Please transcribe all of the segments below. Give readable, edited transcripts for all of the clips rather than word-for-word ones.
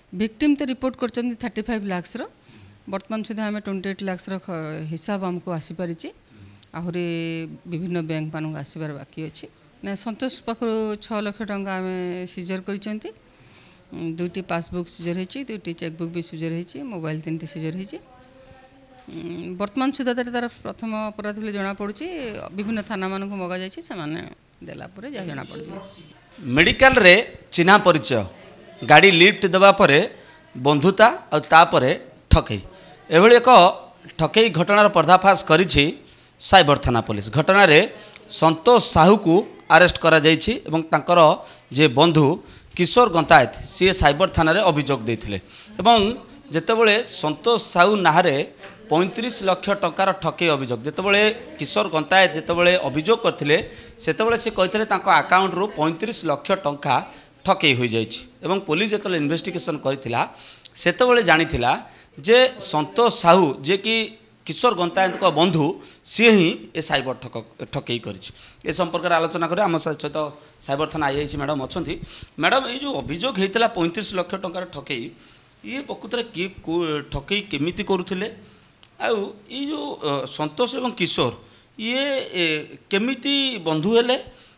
Victim तो report कर 35 लाख बर्तमान सुधा आम 28 लाख हिसाब आमको आसीपारी आहरी विभिन्न बैंक मान आसबार बाकी अच्छी ना संतोष पाखु 6 लाख टंका आम सीजर कर 2टी पासबुक सीजर हो 2टी चेकबुक भी सीजर हो मोबाइल 3टी सीजर हो वर्तमान सुधा तार प्रथम अपराध बोले जना पड़ी विभिन्न थाना मान मगा देला जहाँ जना पड़ मेडिकल रे चिन्हा परिचय गाड़ी लिफ्ट देवा परे बंधुता और तापरे ठकई एभली एक ठकई घटनार पर्दाफाश करिछि साइबर थाना पुलिस घटना रे संतोष साहू को अरेस्ट करा जाइछि एवं तांकर जे बंधु किशोर गंतायत सी साइबर थाना रे अभियोग देथिले एवं जेतेबेले संतोष साहू नाहरे 35 लाख टंकार ठकई अभियोग जेतेबेले किशोर गंतायत जेतेबेले अभियोग करथिले सेतेबेले से कहिथिले तांको अकाउंट रो 35 लाख टंका ठकई हो जाइछि एवं पुलिस जेतेबेले इन्वेस्टिगेशन करथिला सेतेबेले जानिथिला जे संतोष साहू जे कि किशोर गंतायत को बंधु सी ही ए साइबर ठकई कर संपर्क में आलोचना करें आम सहित साइबर थाना आईआईसी मैडम अच्छा मैडम ये जो अभियोग होता 35 लाख टंकार ठकई ये प्रकृत में किए ठकई केमिति करुले आई जो संतोष एवं किशोर ये केमिति बंधु हेले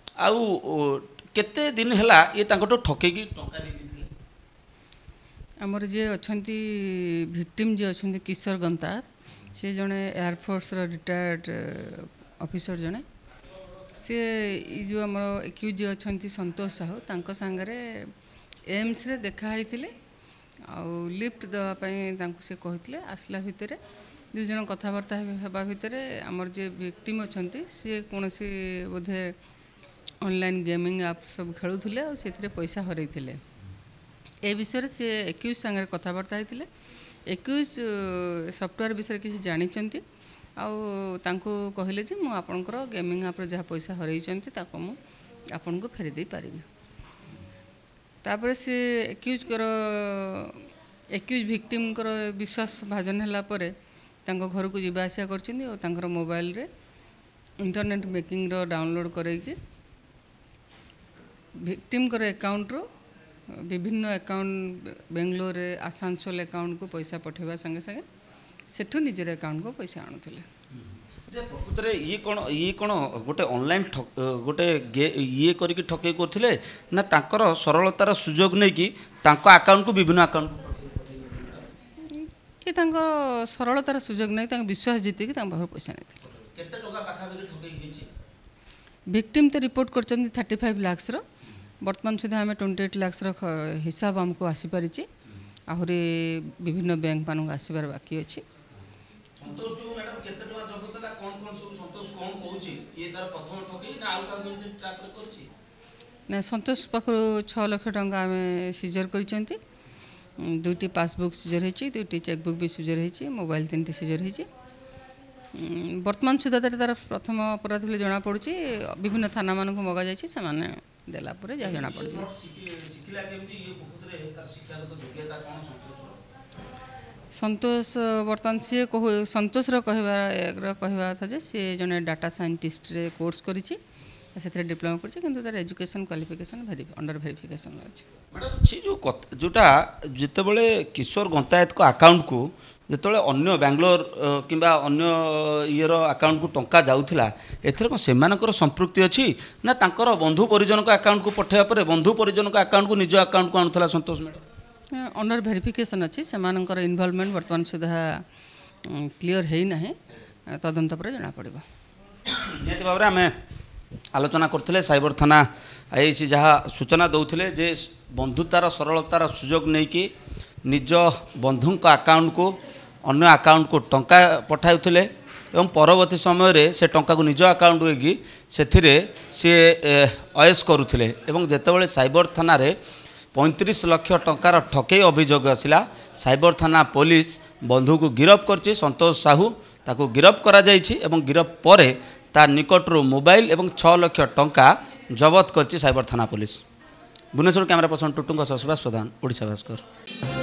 केते दिन है ये ठकई टंका आमर जे अच्छा भिक्टिम जे अच्छा किशोर गंतायत से जड़े एयरफोर्स रिटायर्ड ऑफिसर जड़े सी जो आम एक्यूज जे अच्छा संतोष साहू तांको सांगरे एम्स रे देखाई लिफ्ट देवाई से कहते आसला भितर दुई जन कथबार्ता होगा भितर आमर जे विक्टिम अच्छा सी कौन बोधे ऑनलाइन गेमिंग आप सब खेलुले और से पैसा हर ए विषय से एक्यूज सांगे कथबार्ता होते एक्यूज सॉफ्टवेयर विषय किसी जानी कहले जे मु आपनकर गेमिंग आप जहाँ पैसा हर आपन को फेरी दे पारि तापर से एक्यूज भिक्टिम विश्वास भाजन है घर को जीवा आसा कर मोबाइल रे इंटरनेट बैंकिंग डाउनलोड करके भिक्टिम अकाउंट रो विभिन्न अकाउंट बेंगलोर आसानसोल अकाउंट को पैसा पठेबा संगे संगे सेठू निजर अकाउंट को पैसा आणुथिले प्रकृत में ये कौन गोटे ऑनलाइन गोटे ये करके ठकई करथिले ना तांकर सरलतार सुजोग नहीं कि तांको अकाउंट को विभिन्न अकाउंट ये तांको सरलतार सुजोग नहीं तांको विश्वास जीति कि तांको पैसा नहीं केते टका पाखा ठकई हिची विक्टिम तो रिपोर्ट कर 35 लाख बर्तमान सुधा आम 28 लाख हिसाब आमको आसीपारी आहरी विभिन्न बैंक मान आसबार बाकी अच्छी ना संतोष पाखु 6 लाख टंका आम सीजर कर 2टी पासबुक सीजर हो 2टी चेकबुक भी सीजर हो मोबाइल 3टी सीजर हो वर्तमान सुधा तार प्रथम अपराध बोले जना पड़ी विभिन्न थाना मान मगा देला जहाँ जना पड़ संतोष बर्तमान सी संतोष कहवा कथा जे सी जने डाटा साइंटिस्ट रे कोर्स करिछि से डिप्लोमा कर तार एजुकेशन क्वालिफिकेशन अंडर वेरिफिकेशन अच्छे मैडम से जोटा जितेबले किशोर गंतायत को अकाउंट को जिते अन्य बेंगलोर किंबा अन्य इयर अकाउंट को टंका जाऊला एथर कौन से संपृक्ति अच्छी ना तांकर बंधु परिजन को अकाउंट को पठाइबा पर बंधु परिजन को अकाउंट को निज अकाउंट को आणुला संतोष मैडम अंडर वेरिफिकेशन अच्छी से इनवॉल्वमेंट वर्तमान सुधा क्लीयर है ना तदंत पर जना पड़ो निहत भाव आम आलोचना करते साइबर थाना आईआईसी जहाँ सूचना दौले जे बंधुतार सरलतार सुजोग नहीं कि निज बंधु अकाउंट को अन्य अकाउंट को टंका पठाउथिले एवं परवर्ती समय रे से टंका को निज अकाउंट होगी से अयस करुथिले एवं जेतेबेले साइबर थाना रे 35 लाख टंकार ठकई अभियोग आसिला साइबर थाना पुलिस बंधु को गिरफ्त करछि संतोष साहू ताको गिरफ्त करा जाइछि एवं गिरफ्त परे तार निकटरू मोबाइल एवं 6 लाख टंका जबत करछि साइबर थाना पुलिस। भुवनेश्वर कैमरा पर्सन टुटुंग सुभाष प्रधान ओडिशा भास्कर।